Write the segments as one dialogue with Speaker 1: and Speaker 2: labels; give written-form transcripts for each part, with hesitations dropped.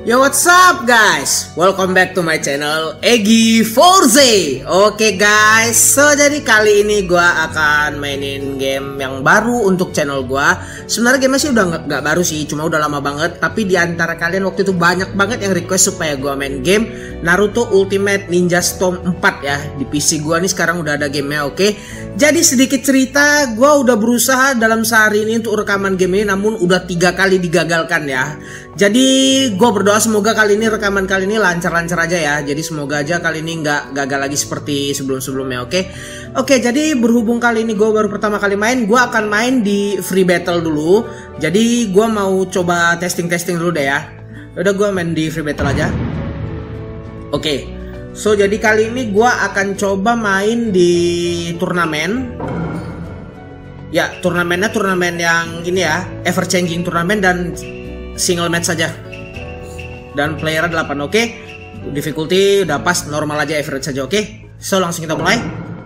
Speaker 1: Yo, what's up guys? Welcome back to my channel Egi Forze. Oke guys, so jadi kali ini gua akan mainin game yang baru untuk channel gua. Sebenarnya game sih udah nggak baru sih, cuma udah lama banget. Tapi di antara kalian waktu itu banyak banget yang request supaya gua main game Naruto Ultimate Ninja Storm 4 ya. Di PC gua nih sekarang udah ada gamenya, oke. Jadi sedikit cerita, gua udah berusaha dalam sehari ini untuk rekaman game ini, namun udah 3 kali digagalkan ya. Jadi gue berdoa semoga kali ini rekaman kali ini lancar-lancar aja ya. Jadi semoga aja kali ini nggak gagal lagi seperti sebelum-sebelumnya, oke? Oke, jadi berhubung kali ini gue baru pertama kali main, gue akan main di free battle dulu. Jadi gue mau coba testing-testing dulu deh ya. Udah, gue main di free battle aja. Oke, so jadi kali ini gue akan coba main di turnamen. Ya, turnamennya turnamen yang ini ya, ever changing turnamen dan single match saja. Dan player 8, oke. Difficulty udah pas, normal aja, average saja, oke. So langsung kita mulai.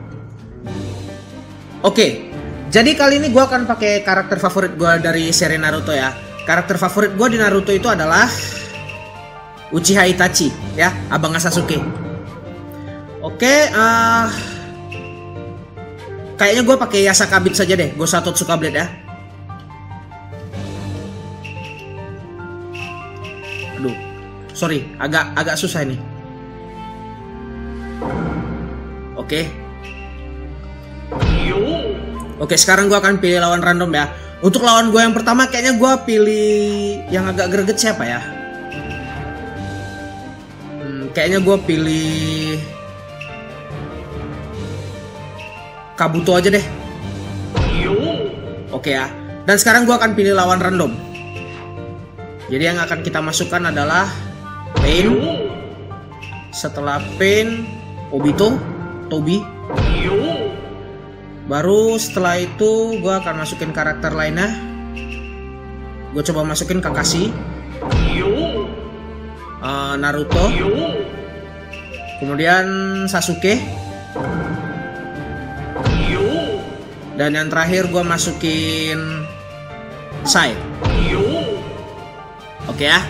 Speaker 1: Oke. Jadi kali ini gue akan pakai karakter favorit gue dari seri Naruto ya. Karakter favorit gue di Naruto itu adalah Uchiha Itachi ya, abang Sasuke. Oke, kayaknya gue pakai Yasaka Beat saja deh. Gue Satotsuka Blade ya. Aduh, sorry, agak susah ini. Oke. Oke, sekarang gue akan pilih lawan random ya. Untuk lawan gue yang pertama kayaknya gue pilih yang agak greget siapa ya? Kayaknya gue pilih Kabuto aja deh. Oke ya. Dan sekarang gue akan pilih lawan random. Jadi yang akan kita masukkan adalah Pain. Setelah Pain, Obito, Tobi. Baru setelah itu gue akan masukin karakter lainnya. Gue coba masukin Kakashi, Naruto, kemudian Sasuke, dan yang terakhir gue masukin Sai. Oke ya.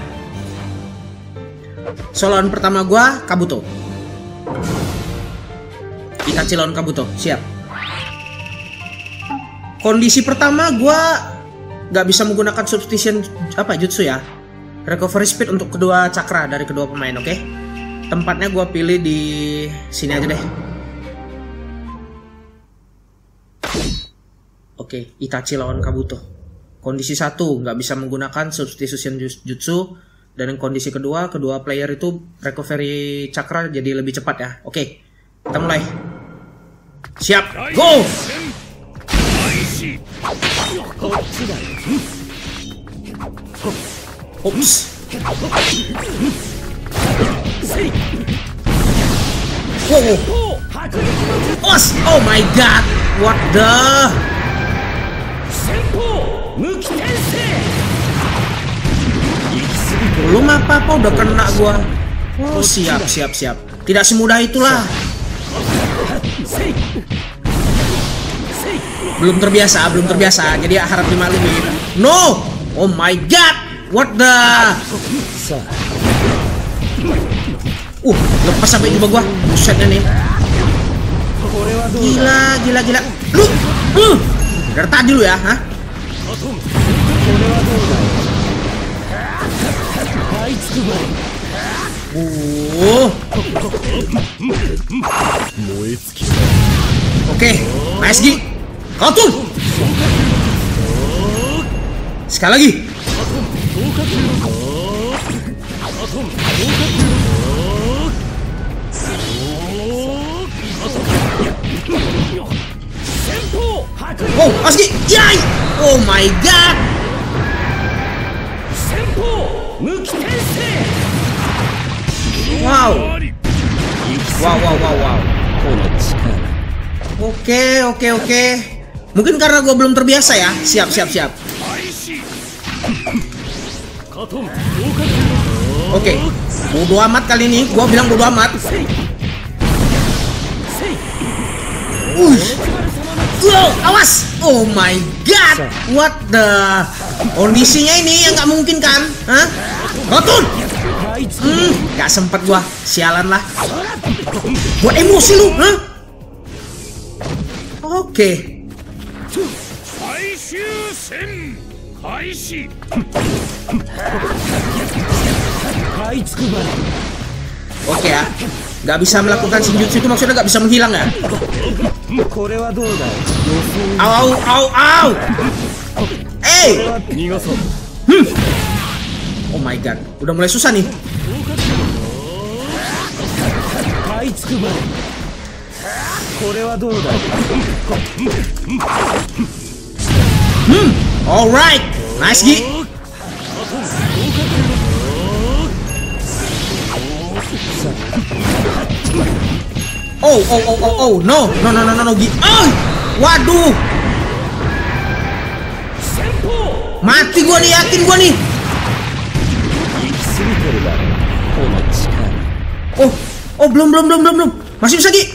Speaker 1: So lawan pertama gua Kabuto. Itachi lawan Kabuto, siap. Kondisi pertama gua nggak bisa menggunakan substitution jutsu ya. Recovery speed untuk kedua cakra dari kedua pemain, oke? Tempatnya gua pilih di sini aja deh. Oke, Itachi lawan Kabuto. Kondisi 1 nggak bisa menggunakan substitution jutsu, dan yang kondisi kedua player itu recovery cakra jadi lebih cepat ya. Oke, kita mulai. Siap, go! Oops. Wow. Oh my god, what the? Belum apa-apa udah kena gua. Oh, siap. Tidak semudah itulah. Belum terbiasa. Jadi harap dimaklumin. No! Oh my god! What the? Lepas sampai jumpa gua. Busetnya nih. Gila. Lu! Dari tadi lu ya, hah? Oke, nice Gi. Kau tuh. Sekali lagi. Oh, Asgi. Yay! Oh my god. Wow. Oke. Mungkin karena gue belum terbiasa ya. Siap. Oke. Bodo amat kali ini. Gue bilang bodo amat. Wow, awas. Oh my god. What the? Kondisinya ini yang nggak mungkin kan? Hah? Rotun. Gak sempet gua. Sialan lah. Buat emosi lu, huh? Oke. Oke ya. Gak bisa melakukan shinjutsu itu maksudnya gak bisa menghilang ya? Au, au, au. Oh my god, udah mulai susah nih. Alright, nice Gi. Oh, no, Gi. Oh, waduh. Mati gua nih, yakin gua nih. Oh, belum. Masih bisa, Gi.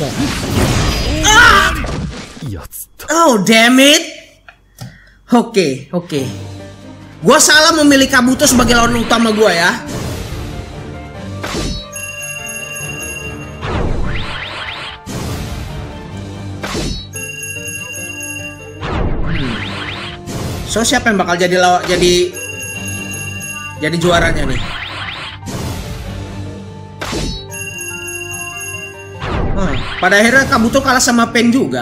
Speaker 1: Oh, damn it. Oke. Gua salah memilih Kabuto sebagai lawan utama gua ya. So siapa yang bakal jadi juaranya nih? Pada akhirnya Kabuto kalah sama Pen juga.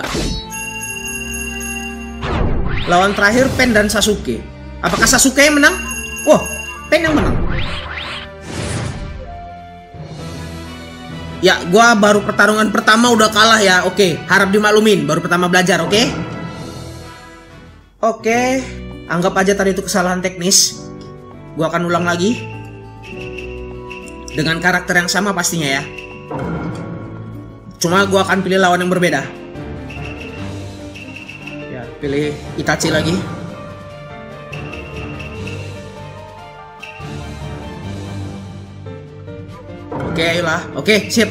Speaker 1: Lawan terakhir Pen dan Sasuke. Apakah Sasuke yang menang? Wah, Pen yang menang. Ya, gua baru pertarungan pertama udah kalah ya. Oke, harap dimaklumin. Baru pertama belajar, oke? Oke, anggap aja tadi itu kesalahan teknis. Gua akan ulang lagi. Dengan karakter yang sama pastinya ya. Cuma gua akan pilih lawan yang berbeda. Ya, pilih Itachi lagi. Oke, ayolah. Oke, sip.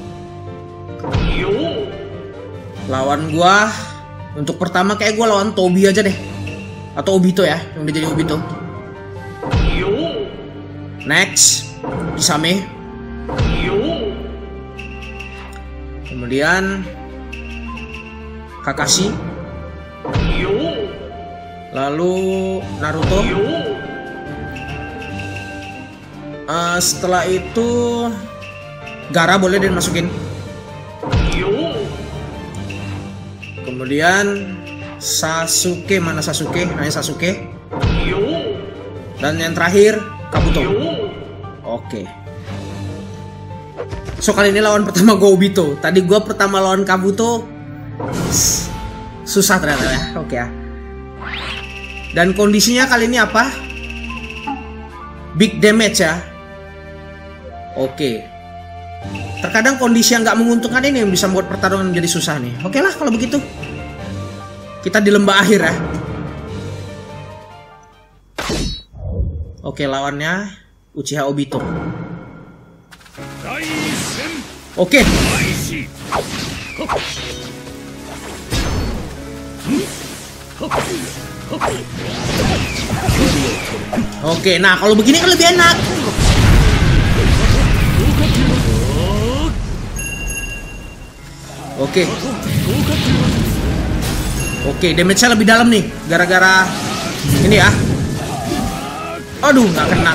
Speaker 1: Lawan gua untuk pertama kayak gua lawan Tobi aja deh. Atau Obito ya, yang udah jadi Obito. Next, Kisame. Kemudian Kakashi. Lalu Naruto. Setelah itu Gaara boleh deh masukin. Kemudian Sasuke, mana Sasuke? Nah, Sasuke. Dan yang terakhir Kabuto. Oke. So kali ini lawan pertama gue Obito. Tadi gue pertama lawan Kabuto. Susah ternyata ya. Oke ya. Dan kondisinya kali ini apa? Big damage ya. Oke. Terkadang kondisi yang nggak menguntungkan ini yang bisa membuat pertarungan menjadi susah nih. Oke lah kalau begitu. Kita di lembah akhir ya. Oke, lawannya Uchiha Obito. Oke. Oke, nah kalau begini kan lebih enak. Oke, damage-nya lebih dalam nih gara-gara ini ya. Aduh, nggak kena.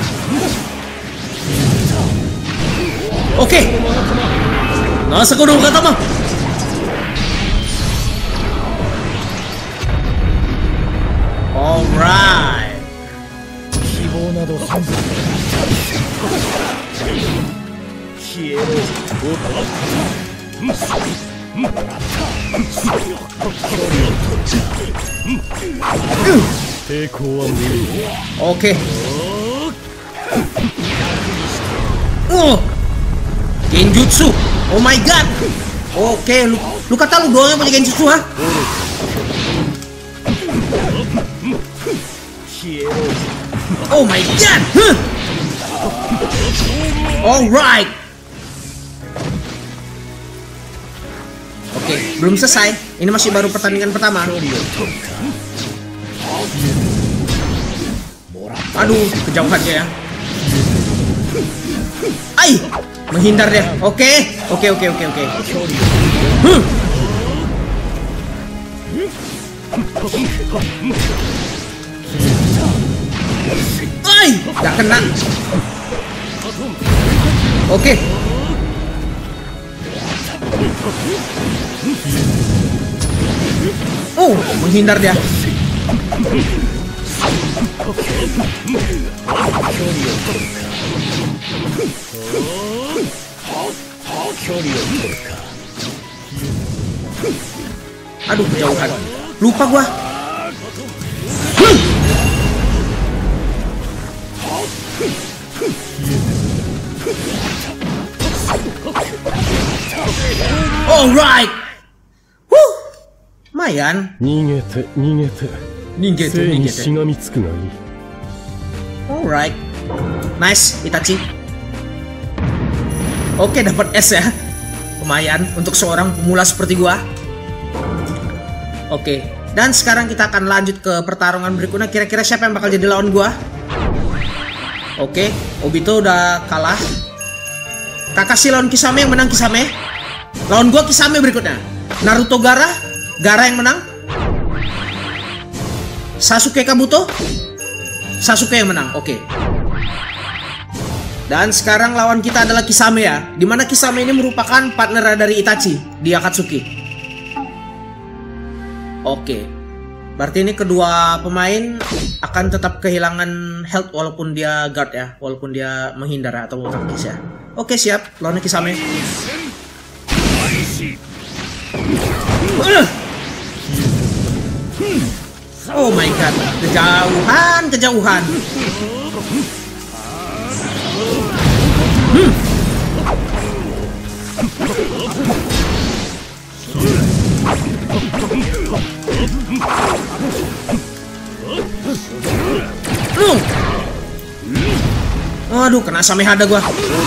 Speaker 1: Oke. Nah, sekudu kata mah. Alright. Oke. Genjutsu. Oh my god. Oke, lu kata lu doang yang punya Genjutsu ha? Oh my god. Alright. Oke, belum selesai. Ini masih baru pertandingan pertama. Aduh, kejauhan ya. Ai, menghindar deh. Oke. Ai, gak kena. Oke. Oh, menghindar dia. Aduh, kejauhan. Lupa gua. Alright. Lumayan. Alright. Nice, Itachi. Oke, dapat S ya. Lumayan untuk seorang pemula seperti gua. Oke, dan sekarang kita akan lanjut ke pertarungan berikutnya. Kira-kira siapa yang bakal jadi lawan gua? Oke, Obito udah kalah. Kakashi lawan Kisame, yang menang Kisame. Lawan gua Kisame berikutnya. Naruto Gara yang menang. Sasuke Kabuto, Sasuke yang menang. Oke. Dan sekarang lawan kita adalah Kisame ya. Dimana Kisame ini merupakan partner dari Itachi di Akatsuki. Oke. Berarti ini kedua pemain akan tetap kehilangan health walaupun dia guard ya, walaupun dia menghindar atau tangkis ya. Oke, siap. Lawannya Kisame. Oh my god, kejauhan. Aduh, kena Samehada gua.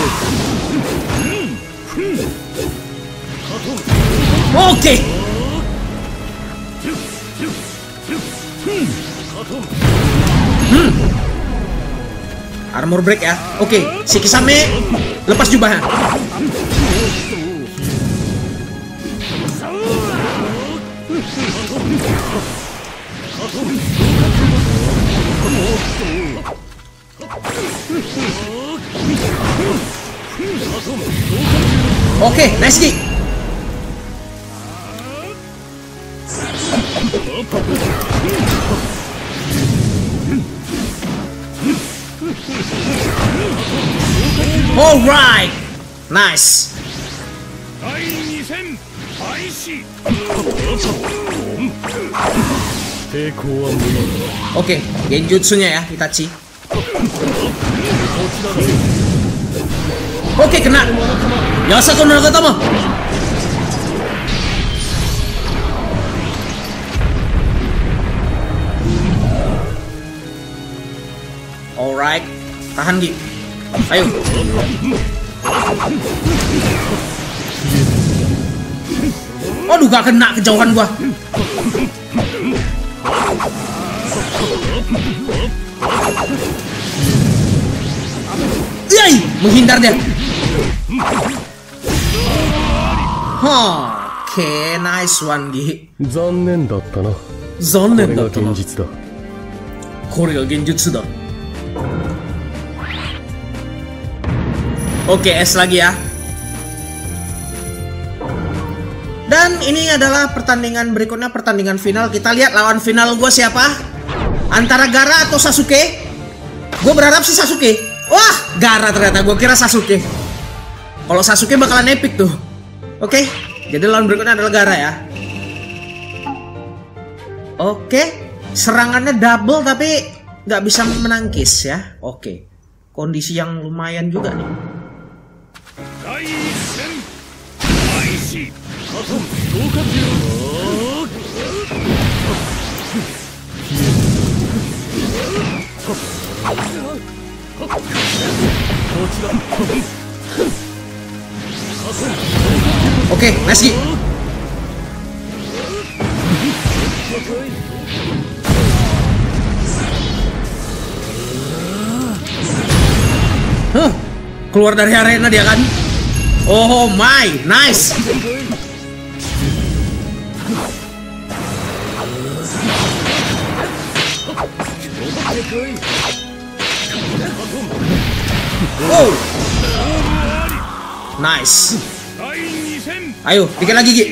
Speaker 1: Oke. Armor break ya. Oke, si Kisame lepas jubahnya. Oke, nice kick. Alright, nice. Oke, genjutsunya ya Itachi. Oke, kena. Yasuko Nagatama. Alright, tahan Gi. Ayo. Aduh, gak kena, kejauhan gua. Yay, menghindar dia. Oke, nice one Gi. Zannen datta na. Kore ga genjutsu da. Oke, S lagi ya. Dan ini adalah pertandingan berikutnya, pertandingan final. Kita lihat lawan final gue siapa. Antara Gaara atau Sasuke. Gue berharap sih Sasuke. Wah, Gaara ternyata. Gue kira Sasuke. Kalau Sasuke bakalan epic tuh. Oke, jadi lawan berikutnya adalah Gaara ya. Oke, serangannya double tapi nggak bisa menangkis ya. Oke, kondisi yang lumayan juga nih. Oke, nice. Keluar dari arena dia kan. Oh my, nice. Oh, nice. Ayo, dikit lagi Gi.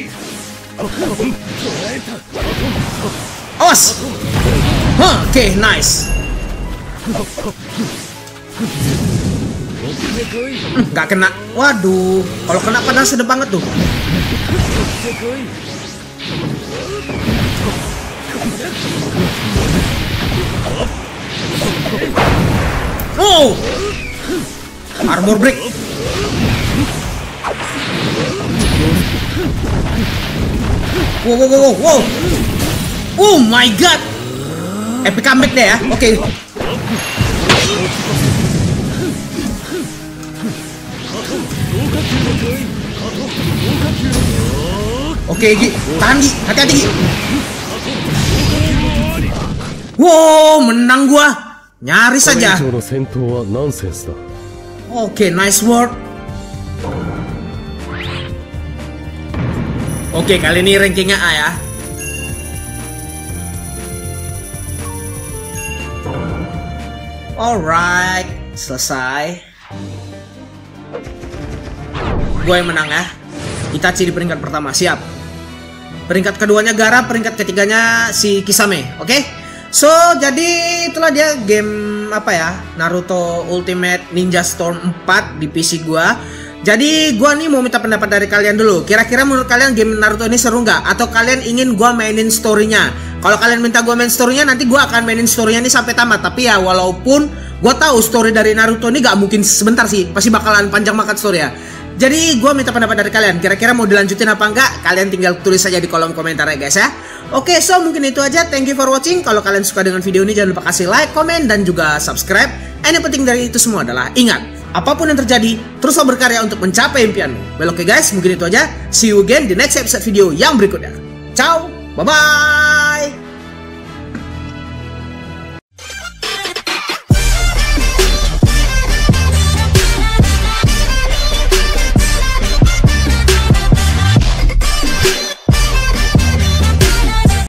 Speaker 1: Awas. Oke, nice. Gak kena. Waduh, kalau kena padahal sedep banget tuh. Oh, armor break. Wow, wow, wow, wow. Oh my god. Epic comeback deh ya. Oke. Oke, Gi. Tahan, Gi. Hati-hati, Gi. Wow, menang gua. Nyaris saja. Oke, nice work. Oke, kali ini rankingnya A ya. Alright, selesai. Gue yang menang ya. Itachi di peringkat pertama, siap. Peringkat keduanya Gaara, peringkat ketiganya si Kisame, oke? So, jadi itulah dia game apa ya? Naruto Ultimate Ninja Storm 4 di PC gua. Jadi gua nih mau minta pendapat dari kalian dulu. Kira-kira menurut kalian game Naruto ini seru nggak? Atau kalian ingin gua mainin story-nya? Kalau kalian minta gua main story-nya, nanti gua akan mainin story-nya ini sampai tamat. Tapi ya walaupun gua tahu story dari Naruto ini gak mungkin sebentar sih, pasti bakalan panjang banget story ya. Jadi gua minta pendapat dari kalian. Kira-kira mau dilanjutin apa enggak? Kalian tinggal tulis saja di kolom komentar ya guys ya. Oke, so mungkin itu aja. Thank you for watching. Kalau kalian suka dengan video ini, jangan lupa kasih like, komen, dan juga subscribe. And yang penting dari itu semua adalah ingat, apapun yang terjadi, teruslah berkarya untuk mencapai impianmu. Well, oke guys, mungkin itu aja. See you again di next episode video yang berikutnya. Ciao, bye-bye.